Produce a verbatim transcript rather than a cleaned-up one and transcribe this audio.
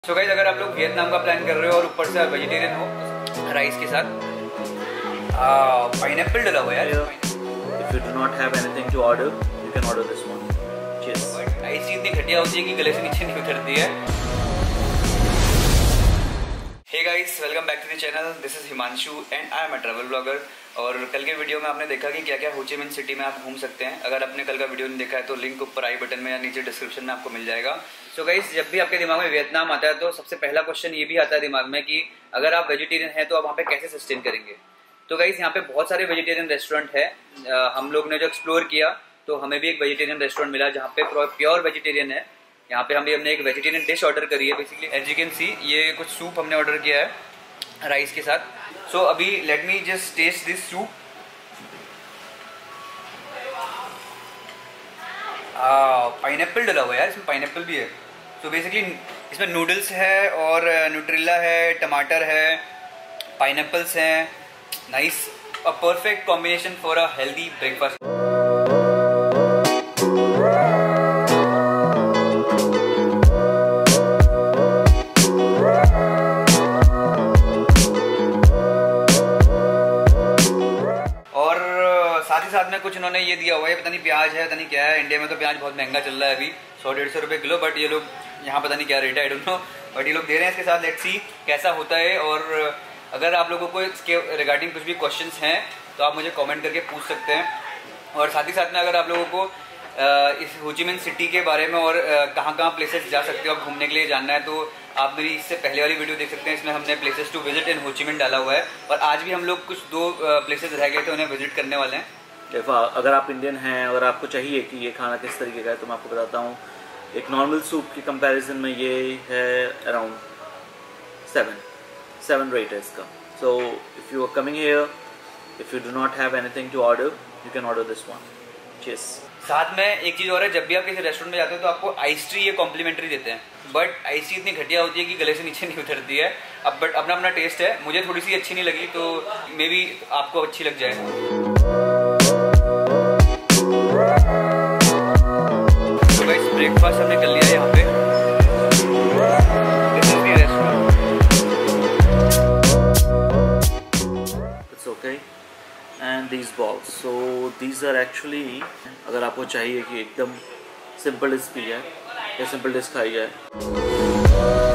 So guys, अगर आप लोग वियतनाम का प्लान कर रहे हो और ऊपर से वेजिटेरियन हो राइस के साथ, पाइनएप्पल डला हुआ है यार। If you do not have anything to order, you can order this one. Cheers. Rice इतनी घटिया होती है कि गले से नीचे नहीं उतरती है। Hey guys, welcome back to the channel. This is Himanshu and I am a travel blogger. और कल के वीडियो में आपने देखा कि क्या क्या हो ची मिन सिटी में आप घूम सकते हैं। अगर आपने कल का वीडियो नहीं देखा है तो लिंक ऊपर आई बटन में या नीचे डिस्क्रिप्शन में आपको मिल जाएगा। सो गाइस, जब भी आपके दिमाग में वियतनाम आता है तो सबसे पहला क्वेश्चन ये भी आता है दिमाग में कि अगर आप वेजिटेरियन हैं तो आप वहाँ पे कैसे सस्टेन करेंगे। तो गाइस, यहाँ पे बहुत सारे वेजिटेरियन रेस्टोरेंट है। हम लोग ने जो एक्सप्लोर किया तो हमें भी एक वेजिटेरियन रेस्टोरेंट मिला जहाँ पे प्योर वेजिटेरियन है। यहाँ पे हम हमने एक वेजिटेरियन डिश ऑर्डर करी है। Basically as you can see, ये कुछ सूप हमने ऑर्डर किया है राइस के साथ। सो so, अभी let me just taste this soup. Pineapple डला हुआ है यार, इसमें पाइनएप्पल भी है। तो so बेसिकली इसमें नूडल्स है और न्यूट्रिला है, टमाटर है, पाइनएप्पल्स हैं। Nice, a perfect combination for a healthy breakfast. साथ ही साथ में कुछ इन्होंने ये दिया हुआ है, पता नहीं प्याज है, पता नहीं क्या है। इंडिया में तो प्याज बहुत महंगा चल रहा है अभी, सौ डेढ़ सौ रुपये किलो, बट ये लोग यहाँ पता नहीं क्या रेट है, आई डोंट नो, बट ये लोग दे रहे हैं इसके साथ। लेट्स सी कैसा होता है। और अगर आप लोगों को इसके रिगार्डिंग कुछ भी क्वेश्चंस हैं तो आप मुझे कमेंट करके पूछ सकते हैं। और साथ ही साथ में अगर आप लोगों को इस हो ची मिन सिटी के बारे में और कहाँ कहाँ प्लेसेस जा सकते हो आप घूमने के लिए जानना है तो आप मेरी इससे पहले वाली वीडियो देख सकते हैं। इसमें हमने प्लेसेस टू विजिट इन हो ची मिन डाला हुआ है और आज भी हम लोग कुछ दो प्लेसेस रह गए थे, उन्हें विजिट करने वाले हैं। अगर आप इंडियन हैं और आपको चाहिए कि ये खाना किस तरीके का है तो मैं आपको बताता हूँ। एक नॉर्मल सूप की कंपैरिजन में ये है अराउंड सेवन सेवन रेट है इसका। So if you are coming here, if you do not have anything to order, you can order this one. Cheers. साथ में एक चीज़ और है, जब भी आप किसी रेस्टोरेंट में जाते हो तो आपको आइस ट्री ये कॉम्प्लीमेंट्री देते हैं, बट आइस ट्री इतनी घटिया होती है कि गले से नीचे नहीं उतरती है। अब बट अपना अपना टेस्ट है, मुझे थोड़ी सी अच्छी नहीं लगी तो मे बी आपको अच्छी लग जाए। तो गाइस, ब्रेकफास्ट हमने कर लिया है यहाँ पे। This is the restaurant. It's okay. And these balls, so these are actually, अगर आपको चाहिए कि एकदम सिंपल डिश पी जाए या सिंपल डिश खाई जाए